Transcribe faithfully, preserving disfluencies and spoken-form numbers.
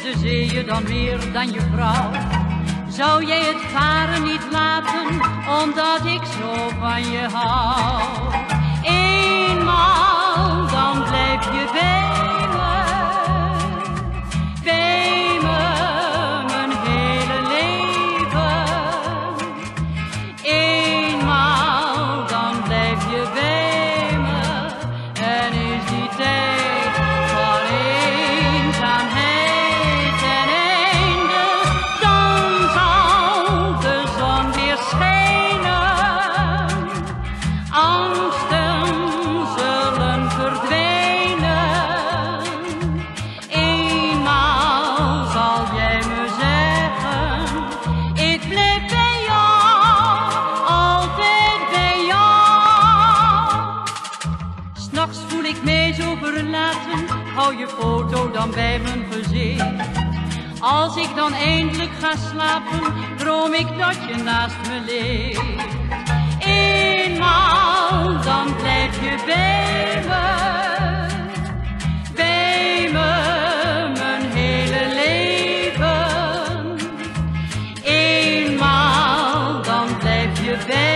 interesseer je dan meer dan je vrouw? Zou jij het varen niet laten, omdat ik zo van je hou? Eenmaal, dan blijf je bij me, bij me, mijn hele leven. Eenmaal, dan blijf je bij me, en is die tijd van eenzaamheid ten einde, dan zal de zon weer schijnen, angsten zullen verdwijnen. Eenmaal zal jij me zeggen, ik blijf bij jou, altijd bij jou. 'S Nachts voel ik mij zo verlaten, hou je foto dan bij mijn gezicht. Als ik dan eindelijk ga slapen, droom ik dat je naast me ligt. Eenmaal, dan blijf je bij me, bij me, mijn hele leven. Eenmaal, dan blijf je bij me.